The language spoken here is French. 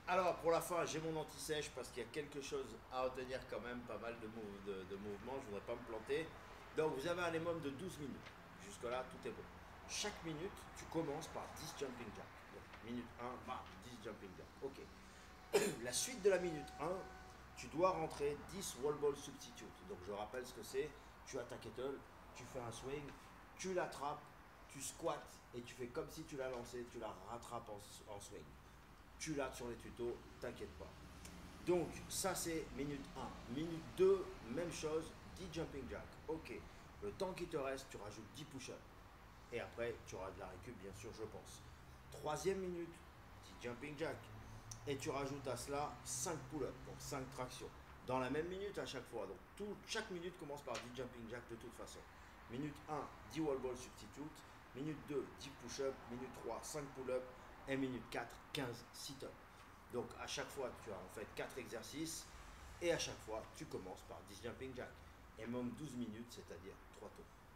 Alors, pour la fin, j'ai mon anti-sèche parce qu'il y a quelque chose à retenir quand même, pas mal de mouvements, je voudrais pas me planter. Donc, vous avez un minimum de 12 minutes. Jusque-là, tout est bon. Chaque minute, tu commences par 10 jumping jacks. Donc, minute 1, bam, 10 jumping jacks. Ok. La suite de la minute 1, tu dois rentrer 10 wall ball substitute. Donc, je rappelle ce que c'est. Tu as ta kettle, tu fais un swing, tu l'attrapes, tu squats et tu fais comme si tu l'as lancé, tu la rattrapes en swing. Tu l'as sur les tutos, t'inquiète pas. Donc, ça c'est minute 1. Minute 2, même chose, 10 jumping jack. Ok. Le temps qui te reste, tu rajoutes 10 push-ups. Et après, tu auras de la récup, bien sûr, je pense. Troisième minute, 10 jumping jack. Et tu rajoutes à cela 5 pull-ups, donc 5 tractions. Dans la même minute à chaque fois. Donc, chaque minute commence par 10 jumping jack de toute façon. Minute 1, 10 wall ball substitute. Minute 2, 10 push-ups. Minute 3, 5 pull-ups. Et minute 4, 15 sit-ups. Donc à chaque fois, tu as en fait 4 exercices et à chaque fois, tu commences par 10 jumping jack. Et même 12 minutes, c'est-à-dire 3 tours.